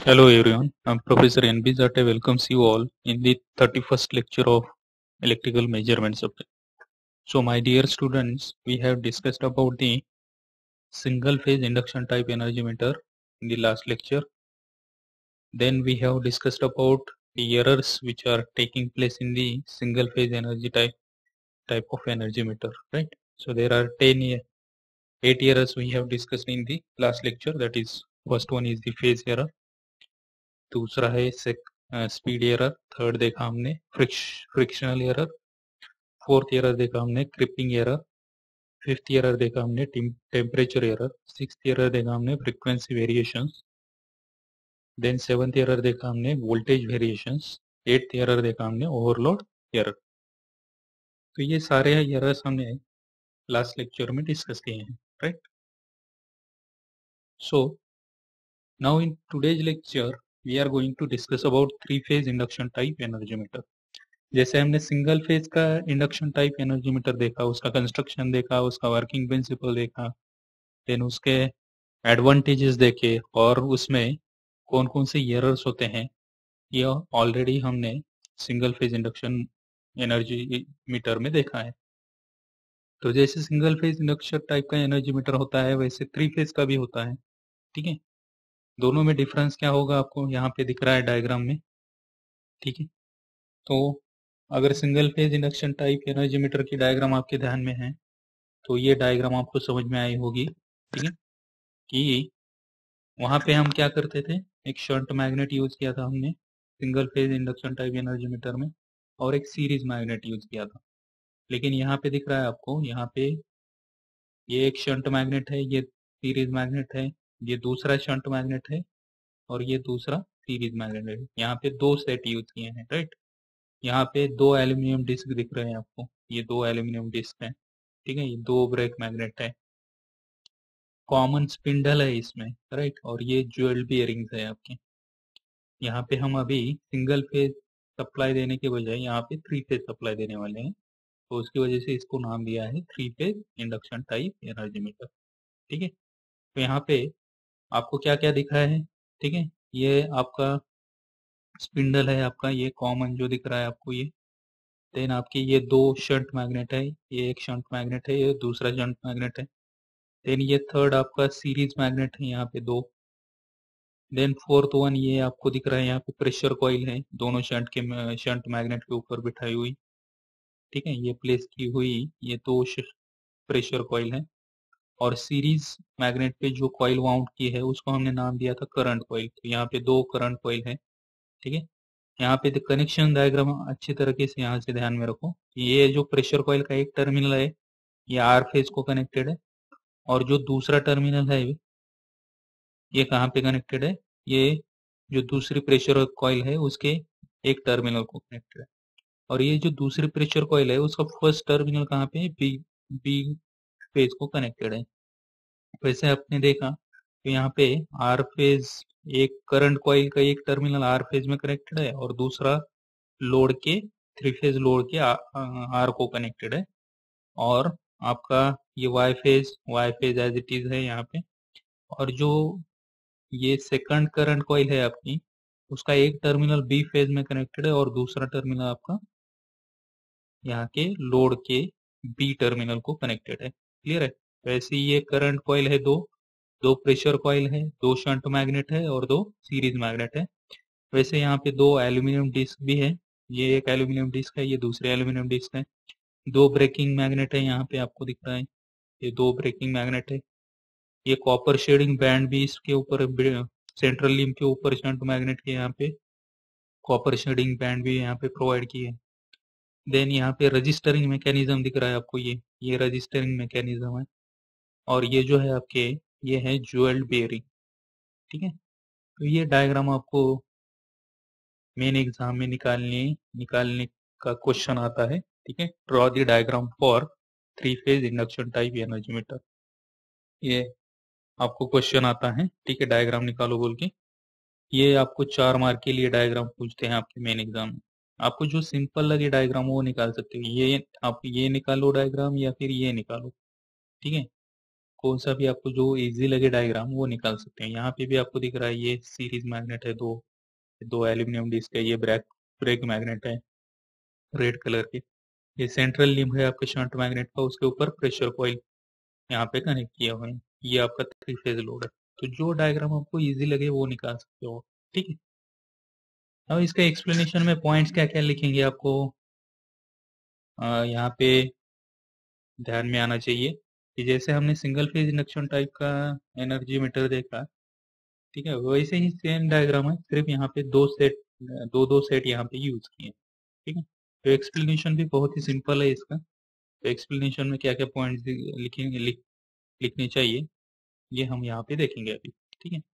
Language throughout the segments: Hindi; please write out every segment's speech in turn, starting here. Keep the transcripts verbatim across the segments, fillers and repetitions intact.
Hello everyone, I'm Professor N B Zate welcomes you all in the thirty-first lecture of electrical measurement subject. So my dear students, we have discussed about the single phase induction type energy meter in the last lecture. Then we have discussed about the errors which are taking place in the single phase energy type type of energy meter, right? So there are ten e- eight errors we have discussed in the last lecture. That is, first one is the phase error, दूसरा है स्पीड एरर, थर्ड देखा हमने फ्रिक्शनल एरर, फोर्थ एरर देखा हमने क्रिपिंग एरर, फिफ्थ एरर देखा हमने टेम्परेचर एरर, सिक्स्थ एरर देखा हमने frequency variations, then seventh error देखा हमने वोल्टेज वेरिएशंस, एट्थ एरर देखा हमने ओवरलोड एरर। तो ये सारे एरर्स हमने लास्ट लेक्चर में डिस्कस किए हैं, right? So now in today's lecture we are going to discuss about three phase induction type energy meter. जैसे हमने सिंगल फेज का इंडक्शन टाइप एनर्जी मीटर देखा, उसका कंस्ट्रक्शन देखा, उसका वर्किंग प्रिंसिपल देखा, देन उसके एडवांटेजेस देखे और उसमें कौन कौन से एरर्स होते हैं, ये ऑलरेडी हमने single phase induction energy meter में देखा है। तो जैसे सिंगल फेज इंडक्शन टाइप का एनर्जी मीटर होता है, वैसे थ्री फेज का भी होता है, ठीक है? दोनों में डिफरेंस क्या होगा आपको यहाँ पे दिख रहा है डायग्राम में, ठीक है? तो अगर single phase induction type energy meter की डायग्राम आपके ध्यान में है तो ये डायग्राम आपको समझ में आई होगी, ठीक है? कि वहां पे हम क्या करते थे, एक शंट मैग्नेट यूज किया था हमने single phase induction type energy meter में, और एक सीरीज मैग्नेट यूज किया था। लेकिन यहाँ पे दिख रहा है आपको, यहाँ पे ये एक शंट मैग्नेट है, ये सीरीज मैग्नेट है, ये दूसरा शंट मैग्नेट है और ये दूसरा सीरीज मैग्नेट है। यहाँ पे दो सेट यूज किए हैं, राइट? यहाँ पे दो एल्यूमिनियम डिस्क दिख रहे हैं आपको, ये दो एल्यूमिनियम डिस्क है, ठीक है? ये दो ब्रेक मैग्नेट है, कॉमन स्पिंडल है इसमें, राइट? और ये ज्वेल बियरिंग्स है आपके। यहाँ पे हम अभी सिंगल फेज सप्लाई देने के बजाय यहाँ पे थ्री फेज सप्लाई देने वाले हैं, तो उसकी वजह से इसको नाम दिया है three phase induction type energy meter, ठीक है? तो यहाँ पे आपको क्या क्या दिखा है, ठीक है? ये आपका स्पिंडल है, आपका ये कॉमन जो दिख रहा है आपको ये। देन आपकी ये दो शंट मैग्नेट है, ये एक शंट मैग्नेट है, ये दूसरा शंट मैग्नेट है। देन ये थर्ड आपका सीरीज मैग्नेट है, यहाँ पे दो। देन फोर्थ वन ये आपको दिख रहा है, यहाँ पे प्रेशर कॉइल है, दोनों शंट के शंट मैग्नेट के ऊपर बिठाई हुई, ठीक है? ये प्लेस की हुई ये दो प्रेशर कॉइल है। और सीरीज मैग्नेट पे जो कॉइल वाउंड की है उसको हमने नाम दिया था करंट कॉइल। तो यहाँ पे दो करंट कॉइल है, ठीक है? यहाँ पे कनेक्शन डायग्राम अच्छी तरीके से यहाँ से ध्यान में रखो। ये जो प्रेशर कॉइल का एक टर्मिनल है ये आर फेज को कनेक्टेड है, और जो दूसरा टर्मिनल है ये कहाँ पे कनेक्टेड है, ये जो दूसरी प्रेशर कॉइल है उसके एक टर्मिनल को कनेक्टेड है। और ये जो दूसरी प्रेशर कॉइल है उसका फर्स्ट टर्मिनल कहाँ पे है, बी बी फेज को कनेक्टेड है। वैसे आपने देखा तो यहाँ पे आर फेज, एक करंट कॉइल का एक टर्मिनल आर फेज में कनेक्टेड है और दूसरा लोड के थ्री फेज लोड के आर को कनेक्टेड है। और आपका ये Y phase Y phase as it is है यहाँ पे। और जो ये सेकंड करंट कॉइल है आपकी, उसका एक टर्मिनल बी फेज में कनेक्टेड है और दूसरा टर्मिनल आपका यहाँ के लोड के बी टर्मिनल को कनेक्टेड है। क्लियर है? वैसे ये करंट कॉइल है दो, दो प्रेशर कॉइल है, दो शंट मैग्नेट है और दो सीरीज मैग्नेट है। वैसे यहाँ पे दो एल्यूमिनियम डिस्क भी है, ये एक एल्यूमिनियम डिस्क है, ये दूसरे एल्यूमिनियम डिस्क है। दो ब्रेकिंग मैग्नेट है, यहाँ पे आपको दिख रहा है ये दो ब्रेकिंग मैग्नेट है। ये कॉपर शेडिंग बैंड भी इसके ऊपर, सेंट्रल लिंब के ऊपर शंट मैग्नेट के यहाँ पे कॉपर शेडिंग बैंड भी यहाँ पे प्रोवाइड किए। देन यहाँ पे रजिस्टरिंग मैकेनिज्म दिख रहा है आपको, ये ये रजिस्टरिंग मैकेनिज्म है। और ये जो है आपके ये है ज्वेल्ड बेयरिंग, ठीक है? तो ये डायग्राम आपको मेन एग्जाम में निकालने निकालने का क्वेश्चन आता है, ठीक है? Draw the diagram for three phase induction type energy meter, ये आपको क्वेश्चन आता है, ठीक है? डायग्राम निकालो बोल के। ये आपको चार मार्क के लिए डायग्राम पूछते हैं आपके मेन एग्जाम में। आपको जो सिंपल लगे डायग्राम वो निकाल सकते हो, ये आप ये निकालो डायग्राम या फिर ये निकालो, ठीक है? कौन सा भी आपको जो इजी लगे डायग्राम वो निकाल सकते हैं। यहाँ पे भी आपको दिख रहा है ये सीरीज मैग्नेट है, दो दो एल्यूमिनियम डिस्क है, ये ब्रेक ब्रेक मैग्नेट है रेड कलर के, ये सेंट्रल लिंब है आपके शंट मैग्नेट का, उसके ऊपर प्रेशर कॉइल यहाँ पे कनेक्ट किया हुआ है, ये आपका थ्री फेज लोड है। तो जो डायग्राम आपको इजी लगे वो निकाल सकते हो, ठीक है। अब इसका एक्सप्लेनेशन में पॉइंट्स क्या क्या लिखेंगे आपको आ, यहाँ पे ध्यान में आना चाहिए कि जैसे हमने सिंगल फेज इंडक्शन टाइप का एनर्जी मीटर देखा, ठीक है, वैसे ही सेम डायग्राम है, सिर्फ यहाँ पे दो सेट दो दो सेट यहाँ पे यूज किए, ठीक है। तो एक्सप्लेनेशन भी बहुत ही सिंपल है इसका। तो एक्सप्लेनेशन में क्या क्या पॉइंट्स लिखेंगे लिख, लिखने चाहिए ये हम यहाँ पे देखेंगे अभी, ठीक है।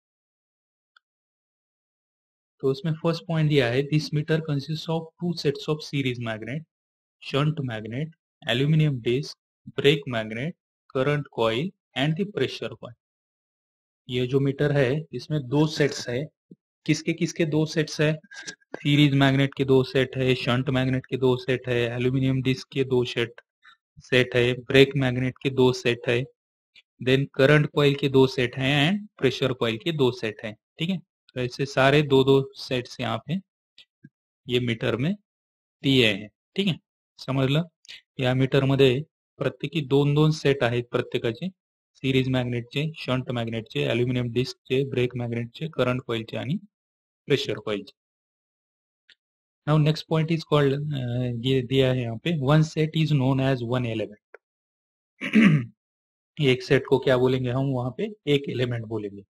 तो उसमें फर्स्ट पॉइंट दिया है, this meter consist of two sets of series magnet, shunt magnet, aluminium disc, brake magnet, current coil and the pressure coil. ये जो मीटर है इसमें दो सेट्स है, किसके किसके दो सेट्स है, सीरीज मैग्नेट के दो सेट है, शंट मैग्नेट के दो सेट है, एल्यूमिनियम डिस्क के दो सेट सेट है, ब्रेक मैग्नेट के दो सेट है, देन करंट कॉइल के दो सेट हैं एंड प्रेशर कॉइल के दो सेट हैं, ठीक है। तो ऐसे सारे दो दो सेट्स यहाँ पे ये मीटर में दिए हैं, ठीक आहे, समजलं। या मीटर मध्ये प्रत्येकी दोन दोन सेट आहेत प्रत्येकाचे, सिरीज मॅग्नेटचे, शंट मॅग्नेटचे, अल्युमिनियम डिस्कचे, ब्रेक मॅग्नेटचे, करंट कॉइलचे आणि प्रेशर कॉइलचे। Now next point is called, ये दिया है यहाँ पे, one set is known as one element. एक सेट को क्या बोलेंगे हम, वहां पे एक एलिमेंट बोलेंगे।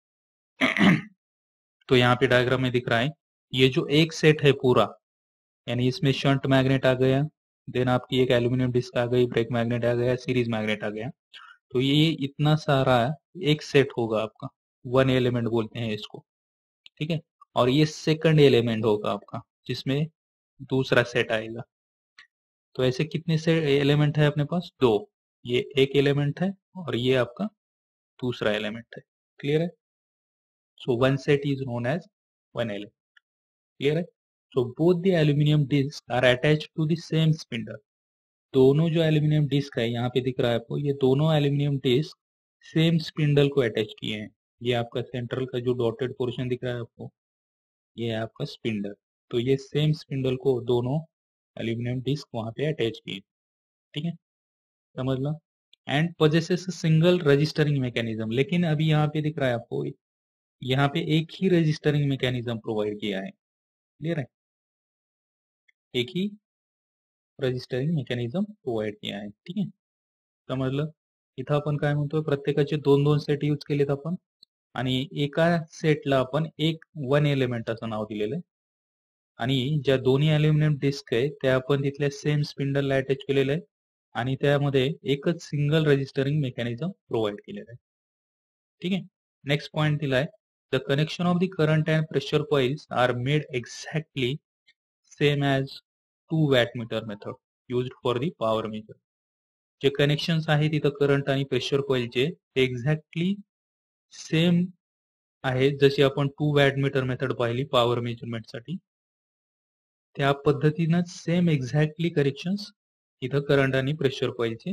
तो यहाँ पे डायग्राम में दिख रहा है, ये जो एक सेट है पूरा, यानी इसमें शंट मैग्नेट आ गया, देन आपकी एक एल्यूमिनियम डिस्क आ गई, ब्रेक मैग्नेट आ गया, सीरीज मैग्नेट आ गया, तो ये इतना सारा एक सेट होगा आपका, वन एलिमेंट बोलते हैं इसको, ठीक है। और ये सेकंड एलिमेंट होगा आपका जिसमें दूसरा सेट आएगा। तो ऐसे कितने से एलिमेंट है अपने पास, दो, ये एक एलिमेंट है और ये आपका दूसरा एलिमेंट है, क्लियर है। So one set is known as one element, clear है। So both the aluminium disc are attached to the same spindle. दोनों जो एल्यूमिनियम डिस्क है यहाँ पे दिख रहा है आपको, ये दोनों एल्यूमिनियम डिस्क सेम स्पिंडल को अटैच किए हैं। ये आपका सेंट्रल का जो डॉटेड पोर्शन दिख रहा है आपको, ये है आपका स्पिंडल। तो ये सेम स्पिंडल को दोनों एल्यूमिनियम डिस्क वहां पे अटैच किए, ठीक है, समझ लो। And possesses single registering mechanism, लेकिन अभी यहाँ पे दिख रहा है आपको, यहाँ पे एक ही रजिस्टरिंग मैकेनिज्म प्रोवाइड किया है, क्लियर है, एक ही रजिस्टरिंग मेकॅनिझम प्रोव्हाइड किया आहे, ठीक आहे, समजलं। इथं आपण काय म्हणतोय, प्रत्येकाचे दोन दोन सेट यूज केलेत आपण आणि एका सेटला आपण एक वन एलिमेंट असं नाव दिलेलं आहे आणि ज्या दोन्ही अल्युमिनियम डिस्क आहे त्या आपण तिथल्या सेम स्पिंडलला अटॅच केलेलं आहे आणि त्यामध्ये एकच सिंगल रजिस्टरिंग मेकॅनिझम प्रोव्हाइड केलेलं आहे, ठीक आहे। नेक्स्ट पॉइंट दिलाय, the connection of the current and pressure coils are made exactly same as two watt meter method used for the power measure. जे कनेक्शन्स आहेत इथं करंट आणि प्रेशर कॉइलचे ते एक्झॅक्टली सेम आहेत जशी आपण टू वॅट मीटर मेथड पाहिली पॉवर मेजरमेंटसाठी, त्या पद्धतीनं सेम एक्झॅक्टली करेक्शन्स इथं करंट आणि प्रेशर कॉइलचे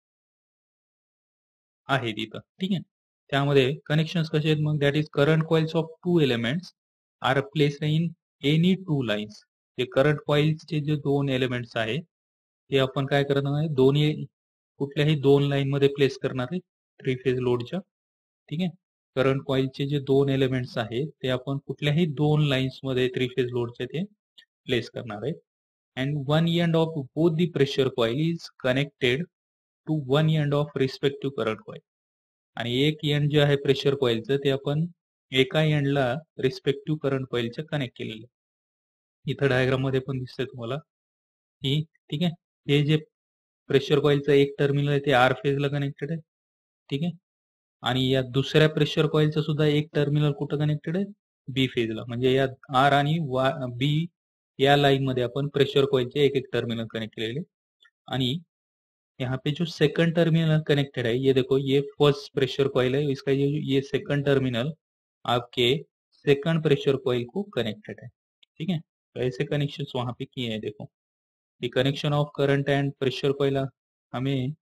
आहेत इथं, ठीक आहे। त्यामध्ये कनेक्शन्स कसे आहेत मग, that is current coils of two elements are placed in any two lines. जे करंट कॉइल्सचे जे दोन एलिमेंट्स आहेत ते आपण काय करणार आहे, दोन्ही कुठल्याही दोन लाईन मध्ये प्लेस करणार आहे थ्री फेज लोडच्या, ठीक आहे। करंट कॉइलचे जे दोन एलिमेंट्स आहेत ते आपण कुठल्याही दोन लाईन्स मध्ये थ्री फेज लोडचे ते प्लेस करणार आहे। And one end of both the pressure coil is connected to one end of respective current coil. आणि एक एंड जे आहे प्रेशर कॉइलचं ते आपण एका एंडला रिस्पेक्टिव्ह करंट कॉइलच्या कनेक्ट केलेलं आहे। इथं डायग्राम मध्ये पण दिसतंय तुम्हाला की, ठीक आहे, हे जे प्रेशर कॉइलचं एक टर्मिनल आहे ते आर फेजला कनेक्टेड आहे, ठीक आहे, आणि या दुसऱ्या प्रेशर कॉइलचं सुद्धा एक टर्मिनल कुठं कनेक्टेड आहे, बी फेजला। म्हणजे या आर आणि बी या लाइन मध्ये अपन प्रेशर कॉइलचे एक एक टर्मिनल कनेक्ट केलेले आणि यहाँ पे जो सेकंड टर्मिनल कनेक्टेड है, ये देखो ये फर्स्ट प्रेशर कॉइल है, इसका ये ये सेकंड टर्मिनल आपके सेकंड प्रेशर कॉइल को कनेक्टेड है, ठीक है। तो ऐसे कनेक्शंस वहां पे किए हैं, देखो, the connection of current and pressure coil हमें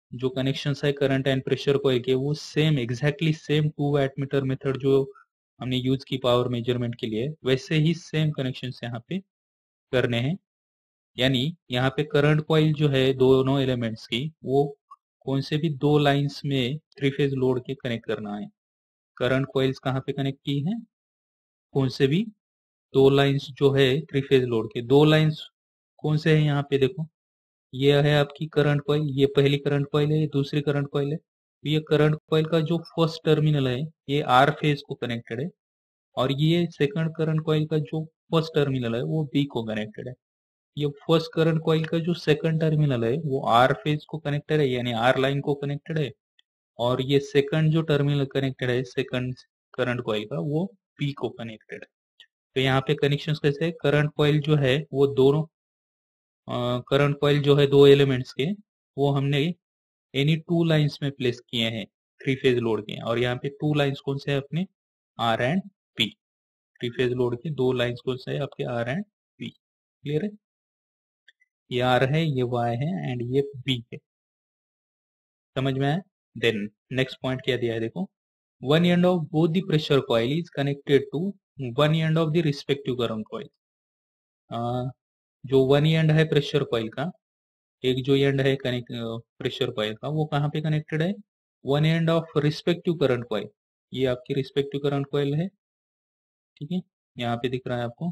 जो कनेक्शंस है करंट एंड प्रेशर कॉइल के वो same exactly same two watt meter method जो हमने यूज की पावर मेजरमेंट के लिए वैसे ही सेम कनेक्शंस यहाँ पे करने हैं। यानी यहाँ पे करंट कॉइल जो है दोनों एलिमेंट्स की वो कौन से भी दो लाइंस में थ्री फेज लोड के कनेक्ट करना है। करंट कॉइल्स कहाँ पे कनेक्ट की है, कौन से भी दो लाइंस जो है थ्री फेज लोड के, दो लाइंस कौन से हैं यहाँ पे देखो, ये है आपकी करंट कॉइल, ये पहली करंट कॉइल है, ये दूसरी करंट कॉइल है। तो ये करंट कॉइल का जो फर्स्ट टर्मिनल है ये आर फेज को कनेक्टेड है और ये सेकंड करंट कॉइल का जो फर्स्ट टर्मिनल है वो बी को कनेक्टेड है। ये फर्स्ट करंट कॉइल का जो सेकंड टर्मिनल है वो आर फेज को कनेक्टेड है यानी आर लाइन को कनेक्टेड है और ये सेकंड जो टर्मिनल कनेक्टेड है सेकंड करंट कॉइल का वो पी को कनेक्टेड है। तो यहाँ पे कनेक्शन कैसे है, करंट कॉइल जो है वो दोनों करंट कॉइल जो है दो एलिमेंट्स के वो हमने एनी टू लाइंस में प्लेस किए हैं थ्री फेज लोड के, और यहाँ पे टू लाइंस कौन से है अपने R and P. Three phase load के दो लाइंस कौन से है आपके आर एंड पी। क्लियर है, ये आर है ये वाई है एंड ये बी है, समझ में आया। देन नेक्स्ट पॉइंट क्या दिया है देखो, one end of both the pressure coil is connected to one end of the respective current coil. जो वन एंड है प्रेशर कॉइल का, एक जो एंड है कनेक्ट प्रेशर कॉइल का वो कहाँ पे कनेक्टेड है, one end of respective current coil. ये आपकी रिस्पेक्टिव करंट कॉइल है, ठीक है, यहाँ पे दिख रहा है आपको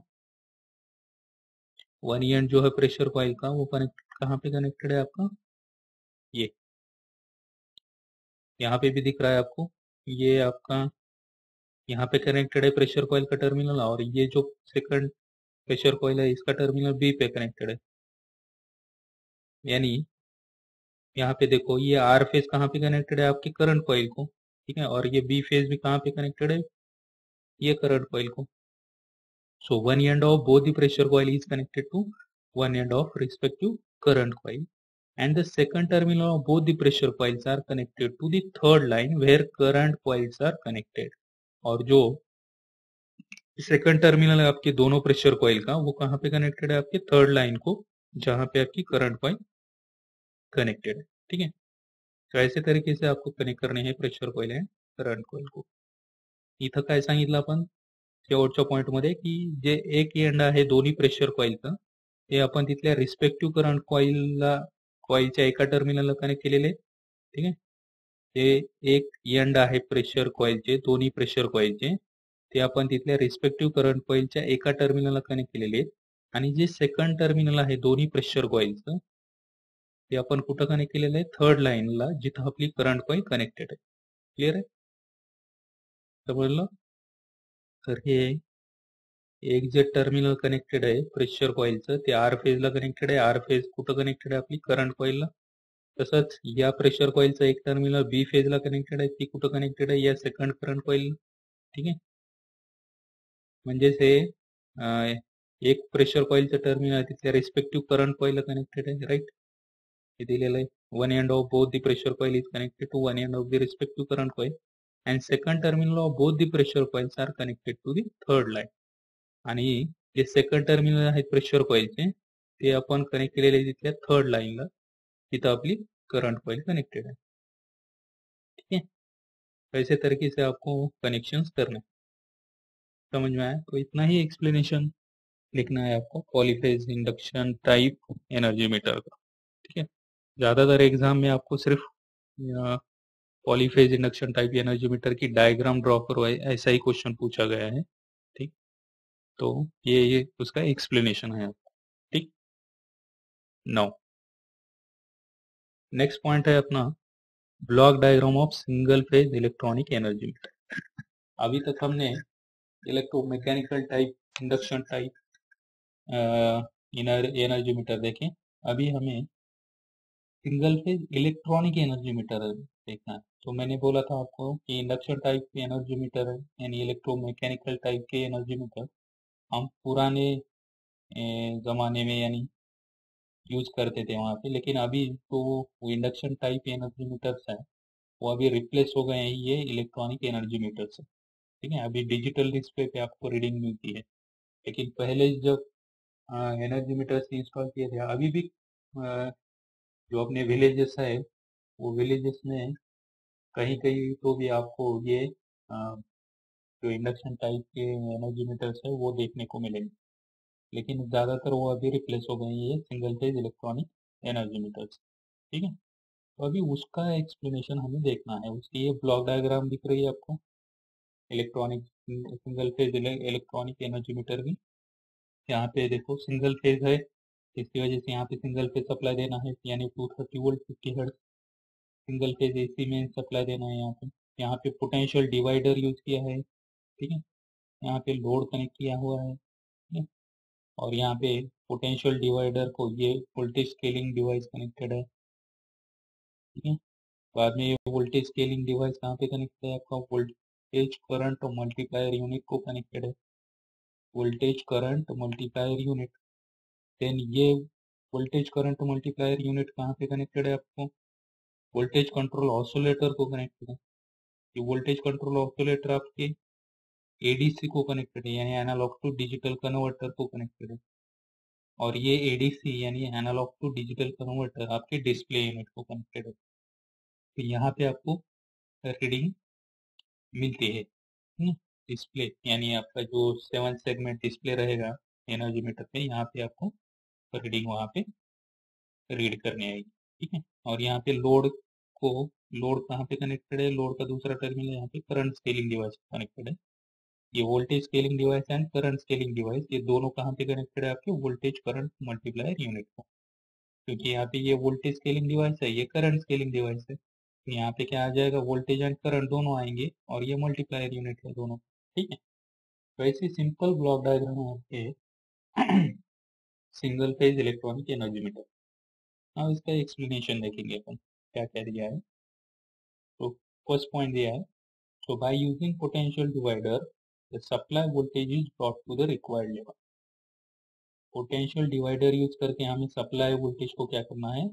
वन एंड जो है प्रेशर कॉइल का वो कनेक्ट कहाँ पे कनेक्टेड है आपका, ये यहाँ पे भी दिख रहा है आपको, ये आपका यहाँ पे कनेक्टेड है प्रेशर कॉइल का टर्मिनल और ये जो सेकंड प्रेशर कॉइल है इसका टर्मिनल बी पे कनेक्टेड है। यानी यहाँ पे देखो ये आर फेज कहाँ पे कनेक्टेड है आपके करंट कॉइल को, ठीक है, और ये बी फेज भी कहाँ पे कनेक्टेड है ये करंट कॉइल को। So one end of both the pressure coil is connected to one end of respective current coil, and the second terminal of both the pressure coils are connected to the third line where current coils are connected। और जो सेकंड टर्मिनल है आपके दोनों प्रेशर कॉइल का वो कहाँ पे कनेक्टेड है आपके थर्ड लाइन को जहाँ पे आपकी करंट कॉइल कनेक्टेड है, ठीक है। तो ऐसे तरीके से आपको कनेक्ट करणे हे pressure coil and current coil को। इथं काय सांगितलं आपण शेवटच्या पॉईंटमध्ये की जे एक एंड आहे दोन्ही प्रेशर कॉइलचं ते आपण तिथल्या रिस्पेक्टिव्ह करंट कॉइलला कॉइलच्या एका टर्मिनलला कनेक्ट केलेले, ठीक आहे। ते एक एंड आहे प्रेशर कॉइलचे दोन्ही प्रेशर कॉइलचे ते आपण तिथल्या रिस्पेक्टिव्ह करंट कॉइलच्या एका टर्मिनलला कनेक्ट केलेले आहेत आणि जे सेकंड टर्मिनल आहे दोन्ही प्रेशर कॉइलचं ते आपण कुठं कनेक्ट केलेलं आहे थर्ड लाईनला जिथं आपली करंट कॉइल कनेक्टेड आहे। क्लियर आहे, समजलं। तर हे एक जे टर्मिनल कनेक्टेड आहे प्रेशर कॉइलचं ते आर फेजला कनेक्टेड आहे, आर फेज कुठं कनेक्टेड आहे आपली करंट कॉइलला। तसंच या प्रेशर कॉइलचं एक टर्मिनल बी फेजला कनेक्टेड आहे, ती कुठं कनेक्टेड आहे या सेकंड करंट कॉइलला, ठीक आहे। म्हणजेच हे एक प्रेशर कॉइलचं टर्मिनल तिथल्या रिस्पेक्टिव्ह करंट कॉइलला कनेक्टेड आहे, राईट। हे दिलेलं आहे one end of both the pressure coil is connected to one end of the respective current coil and second terminal of both the pressure coils are connected to the third line. आणि जे सेकंड टर्मिनल आहेत प्रेशर कॉइलचे ते आपण कनेक्ट केलेले तिथल्या थर्ड लाईनला तिथं आपली करंट कॉइल कनेक्टेड है, ठीक है। तो ऐसे तरीके से आपको कनेक्शंस करने, समझ में आया। तो इतना ही एक्सप्लेनेशन लिखना है आपको polyphase induction type energy meter का, ठीक है। ज़्यादातर एग्जाम में आपको सिर्फ polyphase induction type energy meter की डायग्राम ड्रॉ करो ऐसा ही क्वेश्चन पूछा गया है, ठीक। तो ये ये उसका एक्सप्लेनेशन है आपको, ठीक। नाउ नेक्स्ट पॉइंट है अपना block diagram of single phase electronic energy meter. अभी तक हमने electromechanical type, induction type energy meter देखें, अभी हमें single phase electronic energy meter देखना है। तो मैंने बोला था आपको कि इंडक्शन टाइप के एनर्जी मीटर यानी इलेक्ट्रोमैकेनिकल टाइप के एनर्जी मीटर हम पुराने ज़माने में यानी यूज करते थे वहाँ पे, लेकिन अभी तो वो इंडक्शन टाइप एनर्जी मीटर्स है वो अभी रिप्लेस हो गए हैं ये इलेक्ट्रॉनिक एनर्जी मीटर से, ठीक है। अभी डिजिटल डिस्प्ले पे आपको रीडिंग मिलती है, लेकिन पहले जब एनर्जी मीटर्स इंस्टॉल किए थे, अभी भी आ, जो अपने विलेजेस है वो विलेजेस में कहीं कहीं तो भी आपको ये अ, जो इंडक्शन टाइप के एनर्जी मीटर्स है वो देखने को मिलेंगे, लेकिन ज़्यादातर वो अभी रिप्लेस हो गए हैं ये single phase electronic energy meters. ठीक है, तो अभी उसका एक्सप्लेनेशन हमें देखना है। उसकी ये ब्लॉक डायग्राम दिख रही है आपको, electronic single phase electronic energy meter की। यहाँ पे देखो सिंगल फेज है, इसकी वजह से यहाँ पे सिंगल फेज सप्लाई देना है, यानी two thirty volt fifty hertz single phase AC में सप्लाई देना है। यहाँ पे यहाँ पे पोटेंशियल डिवाइडर यूज किया है। ठीक है, यहाँ पे लोड कनेक्ट किया हुआ है। ठीक है, और यहाँ पे पोटेंशियल डिवाइडर को ये वोल्टेज स्केलिंग डिवाइस कनेक्टेड है। ठीक है, बाद में ये वोल्टेज स्केलिंग डिवाइस कहाँ पे कनेक्टेड है, आपका वोल्टेज करंट और मल्टीप्लायर यूनिट को कनेक्टेड है, voltage current multiplier unit. Then ये वोल्टेज करंट मल्टीप्लायर यूनिट कहाँ पे कनेक्टेड है, आपको वोल्टेज कंट्रोल ऑसिलेटर को कनेक्टेड है। ये वोल्टेज कंट्रोल ऑसिलेटर आपके एडीसी को कनेक्टेड है, यानी एनालॉग टू डिजिटल कन्वर्टर को कनेक्टेड है। और ये एडीसी यानी एनालॉग टू डिजिटल कन्वर्टर आपके डिस्प्ले यूनिट को कनेक्टेड है। तो यहाँ पे आपको रीडिंग मिलती है डिस्प्ले, यानी आपका जो सेवन सेगमेंट डिस्प्ले रहेगा एनर्जी मीटर पे, यहाँ पे आपको रीडिंग वहाँ पे रीड करने आएगी। ठीक है, और यहाँ पे लोड को लोड कहाँ पे कनेक्टेड है, लोड का दूसरा टर्मिनल यहाँ पे करंट स्केलिंग डिवाइस कनेक्टेड है। ये voltage scaling device and current scaling device, ये दोनों कहाँ पे कनेक्टेड है, आपके वोल्टेज करंट मल्टीप्लायर यूनिट को। क्योंकि यहाँ पे ये वोल्टेज स्केलिंग डिवाइस है, ये करंट स्केलिंग डिवाइस है, तो यहाँ पे क्या आ जाएगा, वोल्टेज एंड करंट दोनों आएंगे, और ये मल्टीप्लायर यूनिट है दोनों। ठीक है, तो ऐसी सिंपल ब्लॉक डायग्राम है आपके single phase electronic energy meter. अब इसका एक्सप्लेनेशन देखेंगे अपन क्या क्या दिया है। तो फर्स्ट पॉइंट दिया है, so by using potential divider the supply voltage is brought to the required level। Potential divider use करके हमें सप्लाई वोल्टेज को क्या करना है,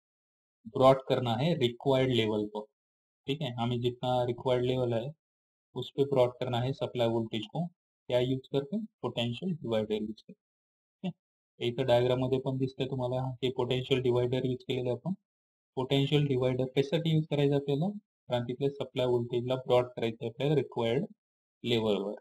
ब्रॉट करना है रिक्वायर्ड लेवल पर। ठीक है, हमें जितना रिक्वायर्ड लेवल है उस पर ब्रॉट करना है सप्लाई वोल्टेज को, क्या यूज करके, पोटेंशियल डिवाइडर यूज करके। ठीक है, इथं डायग्राम मध्ये पण दिसतंय तुम्हाला हे पोटेंशियल डिवाइडर यूज केलेलं आपण। पोटेंशियल डिवाइडर कशासाठी यूज करायचं आपल्याला, कारण तिथल्या सप्लाय व्होल्टेजला ब्रॉड करायचं आपल्याला रिक्वायर्ड लेवलवर।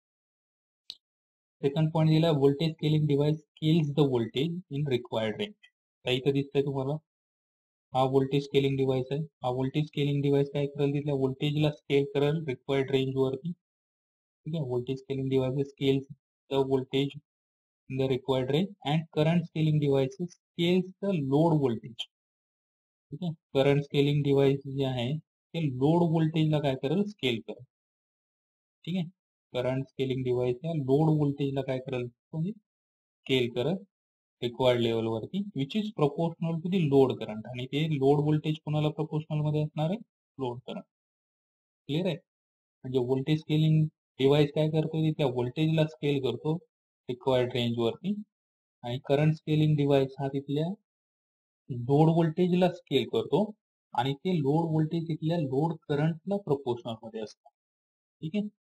सेकंड पॉइंट दिला, voltage scaling device scales the voltage in required range. काही इथं दिसतंय तुम्हाला, हा व्होल्टेज स्केलिंग डिवाइस आहे। हा व्होल्टेज स्केलिंग डिवाइस काय करेल, तिथल्या व्होल्टेजला स्केल करेल रिक्वायर्ड रेंज वरती। ठीक आहे, voltage scaling device scales the voltage in the required range and current scaling device scales the load voltage. ठीक आहे, करंट स्केलिंग डिवाइस जे आहे ते लोड व्होल्टेजला काय करेल, स्केल करेल। ठीक आहे, करंट स्केलिंग डिवाइस या लोड व्होल्टेजला काय करेल, स्केल करेल रिक्वायर्ड लेवल वरती, which is proportional to the load current. आणि ते लोड व्होल्टेज कोणाला प्रोपोर्शनल मध्ये असणार आहे, लोड करंट। क्लियर आहे, म्हणजे व्होल्टेज स्केलिंग डिवाइस काय करतो, त्या व्होल्टेजला स्केल करतो रिक्वायर्ड रेंज वरती, आणि करंट स्केलिंग डिवाइस हा तिथल्या लोड व्होल्टेजला स्केल करतो, आणि ते लोड व्होल्टेज तिथल्या लोड करंटला प्रोपोर्शनल मध्ये असतं। ठीक है,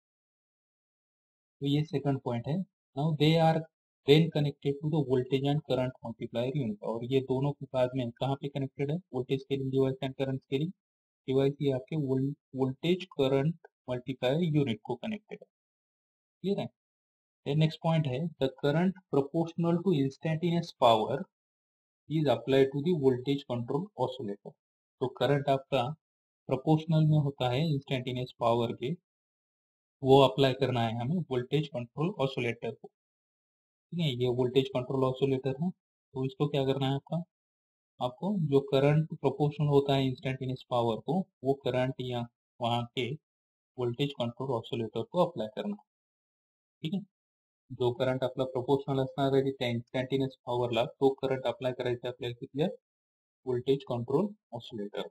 तो ये सेकंड पॉइंट है। Now they are then connected to the voltage and current multiplier unit, और ये दोनों के बाद में कहाँ पे कनेक्टेड है, voltage scaling device and current scaling device, ये आपके वोल्टेज करंट मल्टीप्लायर यूनिट को कनेक्टेड है। क्लियर है, देन नेक्स्ट पॉइंट है, the current proportional to instantaneous power is applied to the voltage control oscillator. तो करंट आपका प्रोपोर्शनल में होता है इंस्टेंटेनियस पावर के, वो अप्लाई करना है हमें वोल्टेज कंट्रोल ऑसिलेटर को। ठीक है, ये वोल्टेज कंट्रोल ऑसिलेटर है, तो इसको क्या करना है आपका, आपको जो करंट प्रोपोर्शनल होता है इंस्टेंटेनियस पावर को, वो करंट या वहाँ के वोल्टेज कंट्रोल ऑसिलेटर को अप्लाई करना है। ठीक है, जो करंट आपला प्रोपोर्शनल असणार आहे त्या इंस्टेंटेनियस पॉवरला, तो करंट अप्लाय करायचा आपल्याला तिथल्या voltage control oscillator.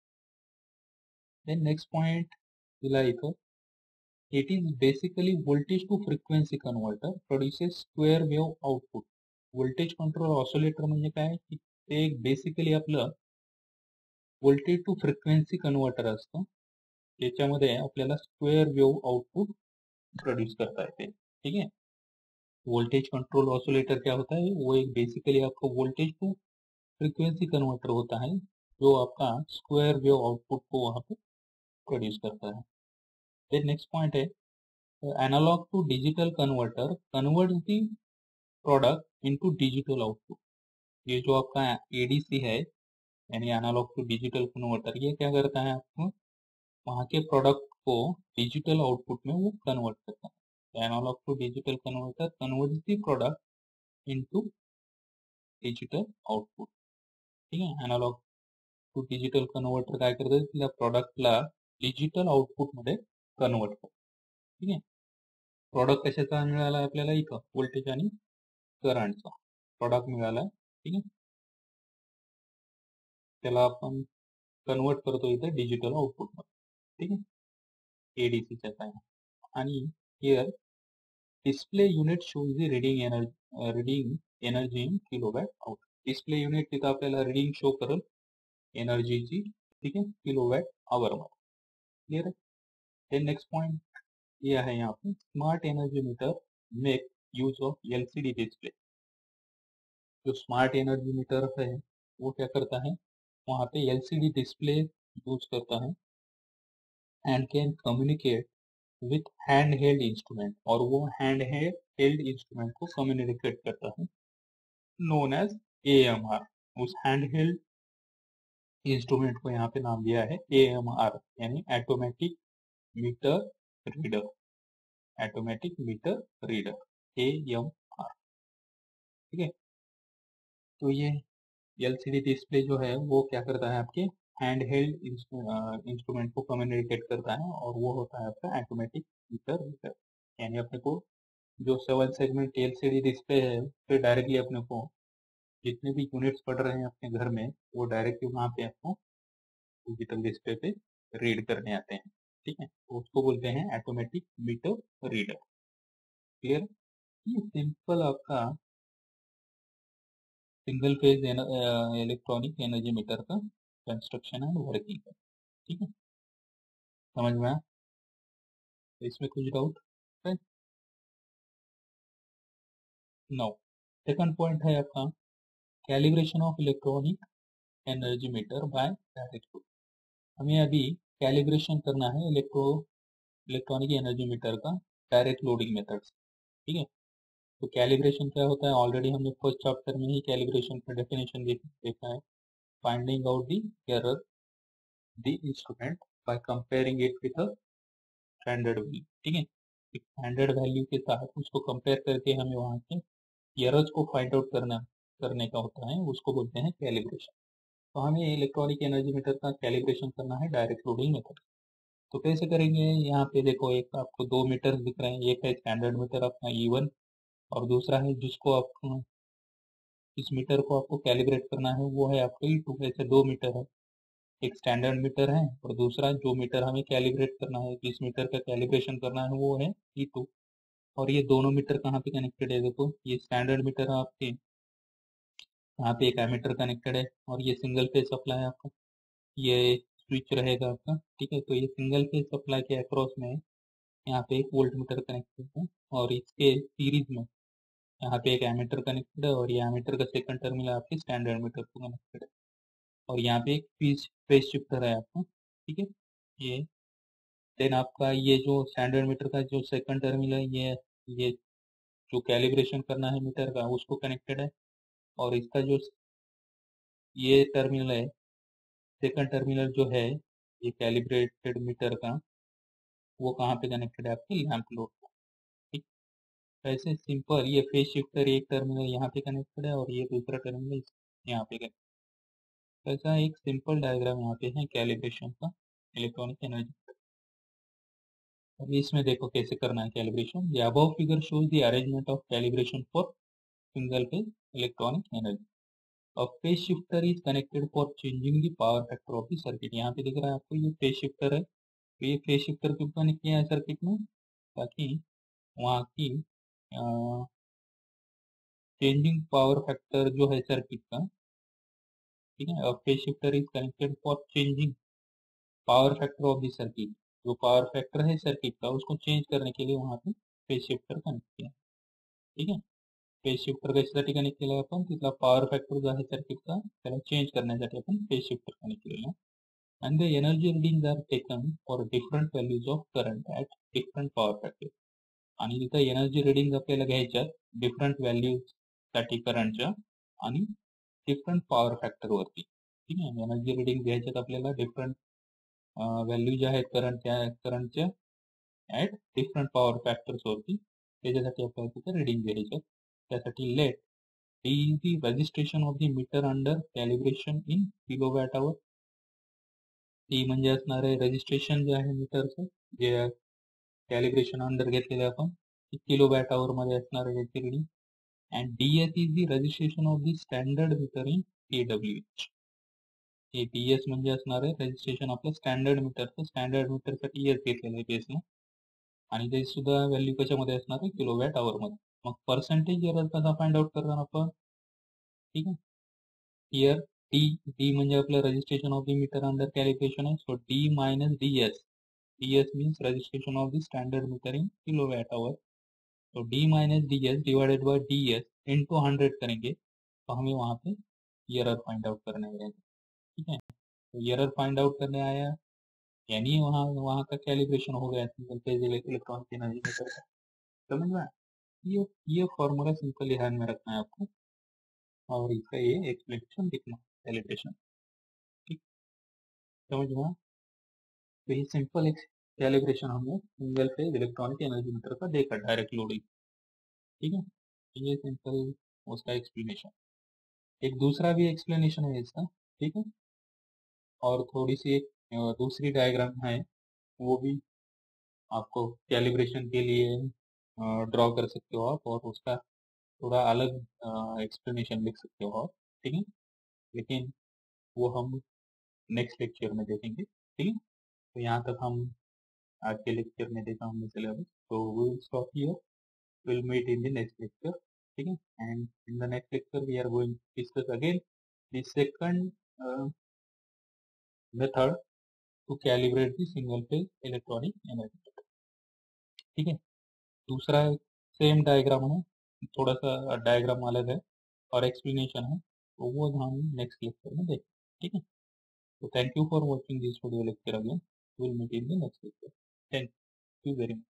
Then next point दिला इथं, it is basically voltage to frequency converter produces square wave output। voltage control oscillator म्हणजे काय, की ते एक बेसिकली आपलं voltage to frequency converter असतं, त्याच्यामध्ये आपल्याला स्क्वेअर वेव आउटपुट प्रोड्यूस करता येते। ठीक है, वोल्टेज कंट्रोल ऑसिलेटर क्या होता है, वो एक बेसिकली आपको वोल्टेज टू फ्रीक्वेंसी कन्वर्टर होता है, जो आपका स्क्वायर वेव आउटपुट को वहाँ पे प्रोड्यूस करता है। देन नेक्स्ट पॉइंट है analogue to digital converter convert the product into digital output. ये जो आपका एडीसी है यानी एनालॉग टू डिजिटल कन्वर्टर, ये क्या करता है आपको वहाँ के प्रोडक्ट को डिजिटल आउटपुट में वो कन्वर्ट करता है। Analogue to digital converter convert the product into digital output. ठीक है, एनालॉग टू डिजिटल कन्वर्टर काय करतं त्या प्रोडक्टला डिजिटल आउटपुटमध्ये कन्वर्ट करतं। ठीक आहे, प्रोडक्ट कशाचा मिळाला आपल्याला इथं व्होल्टेज आणि करंटचा प्रोडक्ट मिळाला। ठीक आहे, त्याला आपण कन्वर्ट करतो इथे डिजिटल आउटपुटमध्ये। ठीक आहे, एडीसीच्या साहाय्याने। आणि here display unit shows the reading energy reading energy in kilowatt out. Display unit तिथं आपल्याला रीडिंग शो करेल एनर्जीची। ठीक आहे, किलोवॅट आवर मध्ये। क्लियर है। देन नेक्स्ट पॉइंट ये है यहाँ पे smart energy meter make use of LCD display. जो स्मार्ट एनर्जी मीटर है वो क्या करता है वहाँ पे एलसीडी डिस्प्ले यूज करता है and can communicate with hand held instrument, और वो हैंड हेल्ड इंस्ट्रूमेंट को कम्युनिकेट करता है known as A M R. उस हैंड हेल्ड इंस्ट्रूमेंट को यहाँ पे नाम दिया है ए एम आर यानी automatic meter reader. Automatic meter reader A M R. ठीक है, तो ये एलसीडी डिस्प्ले जो है वो क्या करता है आपके हैंड हेल्ड इंस्ट्रूमेंट को कम्युनिकेट करता है और वो होता है आपका ऑटोमेटिक मीटर रीडर। यानी अपने को जो सेवन सेगमेंट एलसीडी डिस्प्ले है फिर डायरेक्टली अपने को जितने भी यूनिट्स पड़ रहे हैं अपने घर में वो डायरेक्टली वहाँ पे आपको डिजिटल डिस्प्ले पे रीड करने आते हैं। ठीक है, तो उसको बोलते हैं ऑटोमेटिक मीटर रीडर। क्लियर। ये सिंपल आपका single phase electronic energy meter का कंस्ट्रक्शन एंड वर्किंग है। ठीक है, समझ में आया? इसमें कुछ डाउट है? नो। सेकंड पॉइंट है आपका calibration of electronic energy meter by direct. हमें अभी कैलिब्रेशन करना है इलेक्ट्रो इलेक्ट्रॉनिक एनर्जी मीटर का डायरेक्ट लोडिंग मेथड से। ठीक है, तो कैलिब्रेशन क्या होता है ऑलरेडी हमने फर्स्ट चैप्टर में ही कैलिब्रेशन का डेफिनेशन देखा है। Finding out the error the instrument by comparing it with a standard value. ठीक है, स्टैंडर्ड वैल्यू के साथ उसको कंपेयर करके हमें वहाँ के एरर्स को फाइंड आउट करना करने का होता है, उसको बोलते हैं कैलिब्रेशन। तो हमें इलेक्ट्रॉनिक एनर्जी मीटर का कैलिब्रेशन करना है डायरेक्ट लोडिंग मेथड। तो कैसे करेंगे, यहाँ पे देखो एक आपको दो मीटर दिख रहे हैं, एक है स्टैंडर्ड मीटर अपना ई वन और दूसरा है जिसको आप इस मीटर को आपको कैलिब्रेट करना है वो है आपका ई टू। ऐसे दो मीटर है, एक स्टैंडर्ड मीटर है और दूसरा जो मीटर हमें कैलिब्रेट करना है जिस मीटर का कैलिब्रेशन करना है वो है ई टू। और ये दोनों मीटर कहाँ पे कनेक्टेड है, देखो ये स्टैंडर्ड मीटर है आपके यहाँ पे एक एमीटर कनेक्टेड है और ये सिंगल फेज सप्लाई है आपका, ये स्विच रहेगा आपका। ठीक है, तो ये सिंगल फेज सप्लाई के अक्रॉस में यहाँ पे एक वोल्ट मीटर कनेक्टेड है और इसके सीरीज में यहाँ पे एक एमीटर कनेक्टेड है और ये एमीटर का सेकंड टर्मिनल आपके स्टैंडर्ड मीटर को कनेक्टेड है और यहाँ पे एक फेज फेज शिफ्टर है आपका। ठीक है, ये देन आपका ये जो स्टैंडर्ड मीटर का जो सेकंड टर्मिनल है ये ये जो कैलिब्रेशन करना है मीटर का उसको कनेक्टेड है और इसका जो ये टर्मिनल है सेकंड टर्मिनल जो है ये कैलिब्रेटेड मीटर का वो कहाँ पे कनेक्टेड है आपके लैंप लोड को। ठीक, ऐसे सिंपल ये फेज शिफ्टर एक टर्मिनल यहाँ पे कनेक्टेड है और ये दूसरा टर्मिनल यहाँ पे कनेक्टेड। ऐसा एक सिंपल डायग्राम यहाँ पे है कैलिब्रेशन का इलेक्ट्रॉनिक एनर्जी। अभी इसमें देखो कैसे करना है calibration. The above figure shows the arrangement of calibration for single phase electronic energy. अब phase shifter is connected for changing the power factor of the circuit. यहाँ पे दिख रहा है आपको ये फेज शिफ्टर है, तो ये फेज शिफ्टर क्यों कनेक्ट किया है सर्किट में ताकि वहाँ की चेंजिंग पावर फैक्टर जो है सर्किट का। ठीक है, अब phase shifter is connected for changing power factor of the circuit. जो पावर फैक्टर है सर्किट का उसको चेंज करने के लिए वहाँ पे फेज शिफ्टर कनेक्ट किया। ठीक है, फेज शिफ्टर कशासाठी कनेक्ट केला आपण, तिथला पॉवर फॅक्टर जो आहे सर्किटचा त्याला चेंज करण्यासाठी आपण फेज शिफ्टर कनेक्ट केलेला. and the energy readings are taken for different values of current at different power factor. आणि तिथं एनर्जी रिडिंग आपल्याला घ्यायच्या डिफरंट व्हॅल्यूज साठी करंटच्या आणि डिफरंट पॉवर फॅक्टर वरती. ठीक आहे, एनर्जी रिडिंग घ्यायच्यात आपल्याला डिफरंट व्हॅल्यू ज्या आहेत करंट त्या करंटच्या ऍट डिफरंट पॉवर फॅक्टर्स वरती, त्याच्यासाठी आपल्याला तिथे रिडिंग घ्यायचं. त्यासाठी let D is the registration of the meter under calibration in kilowatt hour. T म्हणजे असणार आहे रजिस्ट्रेशन जे आहे मीटरचं, जे कॅलिब्रेशन अंडर घेतलेले आपण किलोवॅट आवर मध्ये असणार आहे त्याची reading. And D S is the registration of the standard meter in K W H. हे डी एस म्हणजे असणार आहे रजिस्ट्रेशन आपलं स्टँडर्ड मीटरचं. स्टँडर्ड मीटरसाठी एस घेतलेलं आहे बेसनं, आणि ते सुद्धा व्हॅल्यू कशामध्ये असणार आहे किलोवॅट आवर मध्ये. मग पर्सेंटेज एरर कसा फाइंड आउट करणार आपण, ठीक आहे. हियर डी डी म्हणजे आपलं registration of the meter under calibration आहे. So D minus D S. D S means registration of the standard meter in kilowatt hour. तो D minus D S divided by D S into hundred करेंगे तो हमें वहाँ पे एरर फाइंड आउट करने आएगा. ठीक है, तो एरर फाइंड आउट करने आया यानी वहाँ वहाँ का कैलिब्रेशन हो गया single phase electronic energy meter का. समझ में? ये ये फॉर्मूला सिंपल ध्यान में रखना है आपको, और इसका ये एक्सप्लेनेशन लिखना कैलिब्रेशन. ठीक, समझ में? तो ये सिंपल एक कैलिब्रेशन हमने single phase electronic energy meter का देखा, डायरेक्ट लोडिंग. ठीक है, ये सिंपल उसका एक्सप्लेनेशन. एक दूसरा भी एक्सप्लेनेशन है इसका, ठीक है, और थोड़ी सी एक दूसरी डायग्राम है वो भी आपको कैलिब्रेशन के लिए ड्रॉ कर सकते हो आप, और उसका थोड़ा अलग एक्सप्लेनेशन लिख सकते हो आप. ठीक है, लेकिन वो हम नेक्स्ट लेक्चर में देखेंगे. ठीक है, तो यहाँ तक हम आज के लेक्चर में देखा हमने सिलेबस. तो we will stop here, will meet in the next lecture. ठीक है, and in the next lecture we are going to discuss again the second method to calibrate the single phase electronic energy. ठीक है, दूसरा सेम डायग्राम है, थोड़ा सा डायग्राम अलग है और एक्सप्लेनेशन है, तो वो हम नेक्स्ट लेक्चर में देखें. ठीक है, so thank you for watching this video lecture again. We will meet in the next lecture. Thank you very much.